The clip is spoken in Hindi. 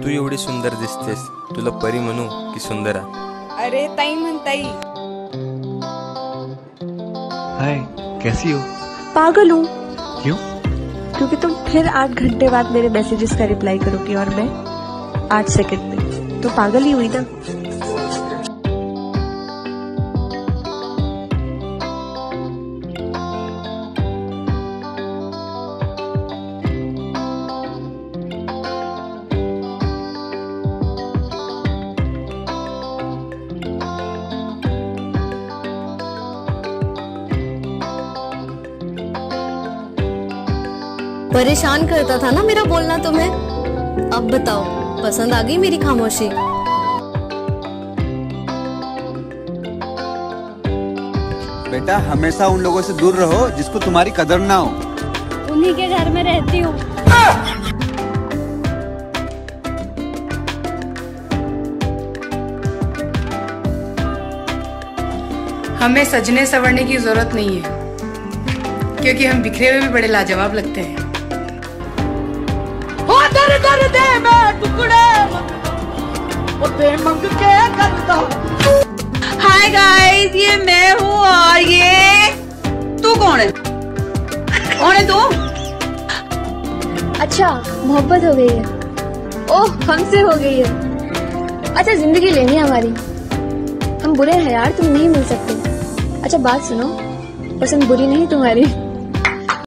तू एवढी सुंदर दिसतेस, तुला परी म्हणू की सुंदरा? अरे ताई म्हणताई। हाय, कैसी हो? पागल हूँ। क्यों? क्योंकि तुम फिर 8 घंटे बाद मेरे मैसेजेस का रिप्लाई करोगे और मैं 8 सेकंड में, तो पागल ही हुई ना। परेशान करता था ना मेरा बोलना तुम्हें। अब बताओ, पसंद आ गई मेरी खामोशी? बेटा, हमेशा उन लोगों से दूर रहो जिसको तुम्हारी कदर ना हो। उन्हीं के घर में रहती हूँ। हमें सजने संवरने की जरूरत नहीं है, क्योंकि हम बिखरे हुए भी बड़े लाजवाब लगते हैं। दर दर दे मैं टुकड़े वो दे मंग के करता। हाय गाइस, ये मैं हूँ और ये तू कौन है? कौन है तू? अच्छा, मोहब्बत हो गई है। ओह, हमसे हो गई है। अच्छा, जिंदगी लेनी है हमारी। हम बुरे हैं यार, तुम नहीं मिल सकते। अच्छा बात सुनो, पसंद बुरी नहीं तुम्हारी।